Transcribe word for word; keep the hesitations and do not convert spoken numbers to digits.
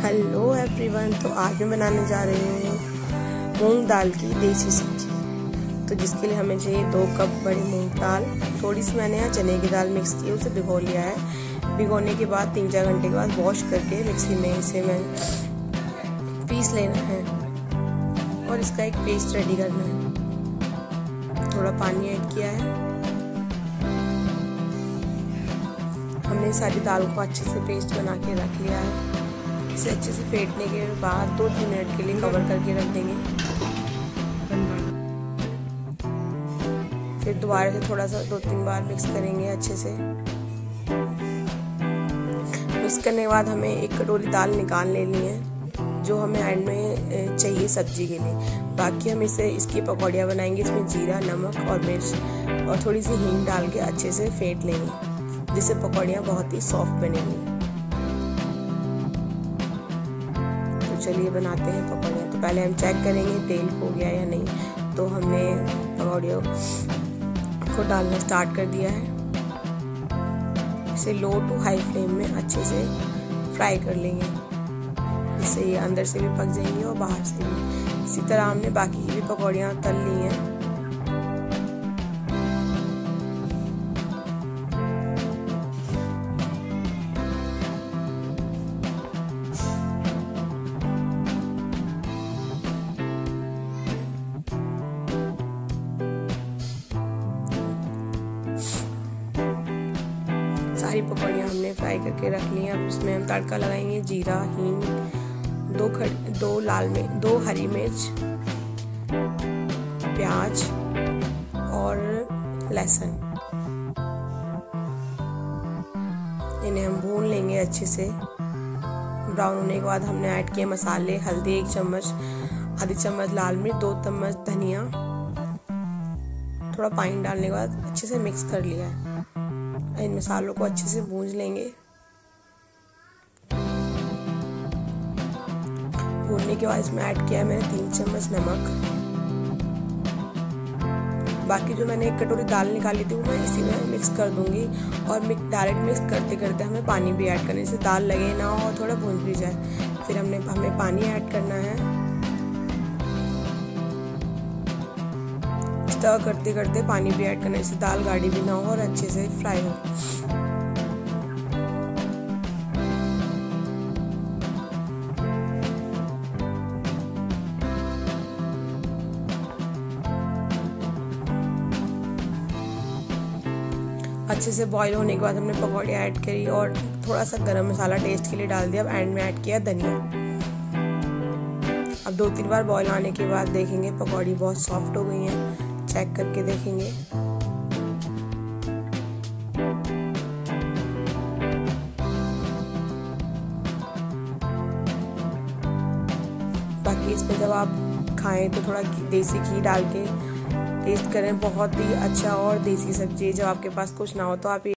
Hello everyone. तो आज मैं बनाने जा रही हूँ मूंग दाल की देसी सब्जी। तो जिसके लिए हमें चाहिए दो कप बड़ी मूंग दाल। थोड़ी सी मैंने यहाँ चने की दाल मिक्स की, उसे भिगो लिया है। भिगोने के बाद तीन चार घंटे के बाद वॉश करके मिक्सी में इसे मैं पीस लेना है और इसका एक पेस्ट रेडी करना है। थोड़ा पानी ऐड किया है। हमने सारी दाल को अच्छे से पेस्ट बना के रख लिया है। इसे अच्छे से फेंटने के बाद दो तीन मिनट के लिए कवर करके रख देंगे। फिर दोबारा से थोड़ा सा दो तीन बार मिक्स करेंगे अच्छे से। मिक्स करने के बाद हमें एक कटोरी दाल निकाल लेनी है जो हमें एंड में चाहिए सब्जी के लिए। बाकी हम इसे इसकी पकौड़ियाँ बनाएंगे। इसमें जीरा, नमक और मिर्च और थोड़ी सी हींग डाल के अच्छे से फेंट लेंगे, जिससे पकौड़ियाँ बहुत ही सॉफ्ट बनेंगी। तो चलिए बनाते हैं पकौड़ियाँ। तो पहले हम चेक करेंगे तेल हो गया या नहीं। तो हमने पकौड़ियों को डालना स्टार्ट कर दिया है। इसे लो टू हाई फ्लेम में अच्छे से फ्राई कर लेंगे, जिससे ये अंदर से भी पक जाएंगी और बाहर से भी। इसी तरह हमने बाकी की भी पकौड़ियाँ तल ली हैं। सारी पकौड़ियाँ हमने फ्राई करके रख ली हैं। अब इसमें हम तड़का लगाएंगे। जीरा, हींग, दो खड़ दो लाल मिर्च, दो हरी मिर्च, प्याज और लहसुन। इन्हें हम भून लेंगे अच्छे से। ब्राउन होने के बाद हमने ऐड किए मसाले। हल्दी एक चम्मच, आधी चम्मच लाल मिर्च, दो चम्मच धनिया। थोड़ा पानी डालने के बाद अच्छे से मिक्स कर लिया है। इन मसालों को अच्छे से भून लेंगे। भूनने के बाद इसमें ऐड किया है मैंने तीन चम्मच नमक। बाकी जो मैंने एक कटोरी दाल निकाली थी वो मैं इसी में मिक्स कर दूंगी। और डायरेक्ट मिक्स करते करते हमें पानी भी ऐड करने से दाल लगे ना और थोड़ा भून भी जाए। फिर हमने हमें पानी ऐड करना है। स्टर करते करते पानी भी ऐड करने से दाल गाढ़ी भी ना हो और अच्छे से फ्राई हो। अच्छे से बॉईल होने के बाद हमने पकौड़े ऐड करी और थोड़ा सा गरम मसाला टेस्ट के लिए डाल दिया। अब एंड में ऐड किया धनिया। अब दो तीन बार बॉईल आने के बाद देखेंगे पकौड़ी बहुत सॉफ्ट हो गई हैं। चेक करके देखेंगे। बाकी इसमें जब आप खाएं तो थोड़ा देसी घी डाल के टेस्ट करें। बहुत ही अच्छा और देसी सब्जी है। जब आपके पास कुछ ना हो तो आप